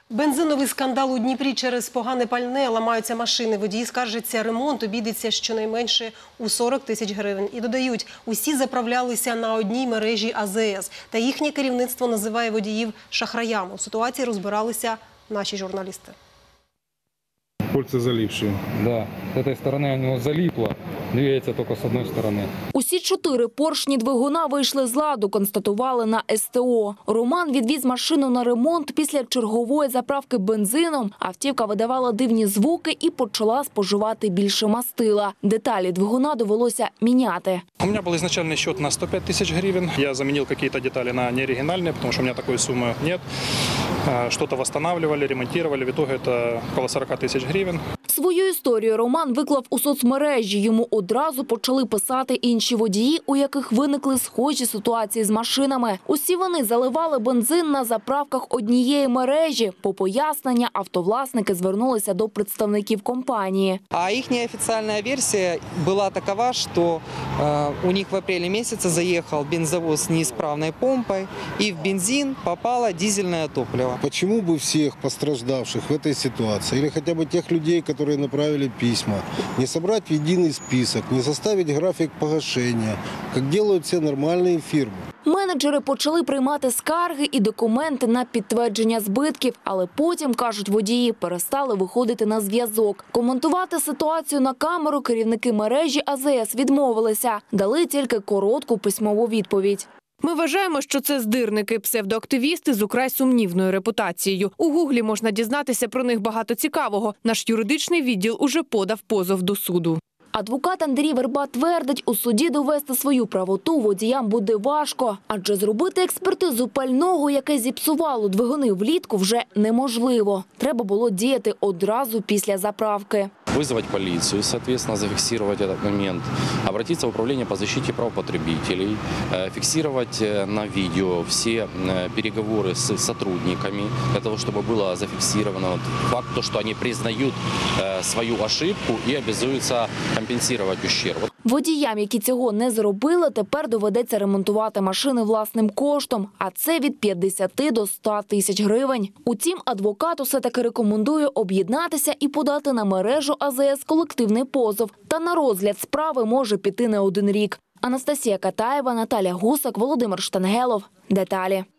Бензиновий скандал у Дніпрі через погане пальне, ламаються машини. Водії скаржаться, ремонт обійдеться щонайменше у 40 тисяч гривень. І додають, усі заправлялися на одній мережі АЗС. Та їхнє керівництво називає водіїв шахраями. У ситуації розбиралися наші журналісти. Кольца залипшие. Да, с этой стороны у него залипло, двигается только с одной стороны. Усі 4 поршні двигуна вийшли з ладу, констатували на СТО. Роман відвіз машину на ремонт після чергової заправки бензином. Автівка видавала дивні звуки і почала споживати більше мастила. Деталі двигуна довелося міняти. У меня был изначальный счет на 105 тысяч гривен. Я заменил какие-то детали на неоригинальные, потому что у меня такой суммы нет. Что-то восстанавливали, ремонтировали. В итоге это около 40 тысяч гривен. Свою історію Роман виклав у соцмережі. Йому одразу почали писати інші водії, у яких виникли схожі ситуації з машинами. Усі вони заливали бензин на заправках однієї мережі. По пояснення автовласники звернулися до представників компанії. А их официальная версия была такова, что у них в апреле месяце заехал бензовоз с неисправной помпой, и в бензин попало дизельное топливо. Почему бы всех пострадавших в этой ситуации, или хотя бы тех людей, которые направили письма, не собрать в единый список, не составить график погашения, как делают все нормальные фирмы? Менеджери почали приймати скарги і документи на підтвердження збитків, але потім, кажуть водії, перестали виходити на зв'язок. Коментувати ситуацію на камеру керівники мережі АЗС відмовилися, дали тільки коротку письмову відповідь. Ми вважаємо, що це здирники, псевдоактивісти з украй сумнівною репутацією. У Гуглі можна дізнатися про них багато цікавого. Наш юридичний відділ уже подав позов до суду. Адвокат Андрій Верба твердить, у суді довести свою правоту водіям буде важко. Адже зробити експертизу пального, яке зіпсувало двигуни влітку, вже неможливо. Треба було діяти одразу після заправки. Вызвать полицию, соответственно, зафиксировать этот момент, обратиться в управление по защите прав потребителей, фиксировать на видео все переговоры с сотрудниками, для того, чтобы было зафиксировано факт, что они признают свою ошибку и обязуются компенсировать ущерб. Водіям, які цього не зробили, тепер доведеться ремонтувати машини власним коштом, а це від 50 до 100 тисяч гривень. Утім, адвокат усе-таки рекомендує об'єднатися і подати на мережу АЗС колективний позов. Та на розгляд справи може піти не один рік. Анастасія Катаєва, Наталя Гусак, Володимир Штангелов. Деталі.